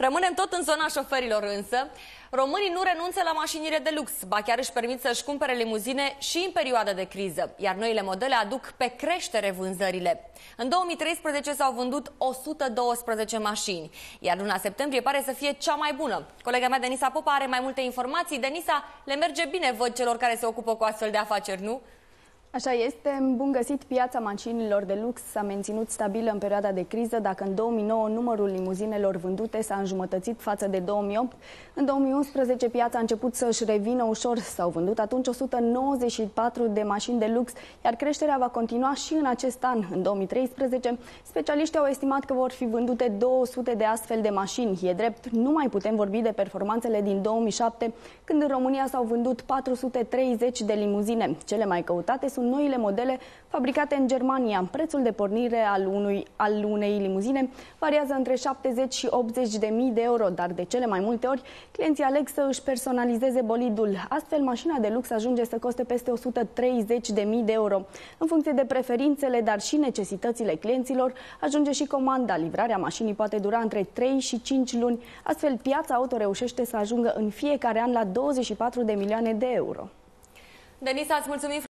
Rămânem tot în zona șoferilor însă. Românii nu renunță la mașinile de lux, ba chiar își permit să-și cumpere limuzine și în perioada de criză, iar noile modele aduc pe creștere vânzările. În 2013 s-au vândut 112 mașini, iar luna septembrie pare să fie cea mai bună. Colega mea Denisa Popa are mai multe informații. Denisa, le merge bine, văd, celor care se ocupă cu astfel de afaceri, nu? Așa este, bun găsit, piața mașinilor de lux s-a menținut stabilă în perioada de criză. Dacă în 2009 numărul limuzinelor vândute s-a înjumătățit față de 2008, în 2011 piața a început să își revină ușor. S-au vândut atunci 194 de mașini de lux, iar creșterea va continua și în acest an. În 2013, specialiștii au estimat că vor fi vândute 200 de astfel de mașini. E drept, nu mai putem vorbi de performanțele din 2007, când în România s-au vândut 430 de limuzine. Cele mai căutate sunt noile modele fabricate în Germania. Prețul de pornire al unei limuzine variază între 70 și 80 de mii de euro, dar de cele mai multe ori clienții aleg să își personalizeze bolidul. Astfel, mașina de lux ajunge să coste peste 130 de mii de euro. În funcție de preferințele, dar și necesitățile clienților, ajunge și comanda. Livrarea mașinii poate dura între 3 și 5 luni. Astfel, piața auto reușește să ajungă în fiecare an la 24 de milioane de euro. Denisa, îți mulțumim!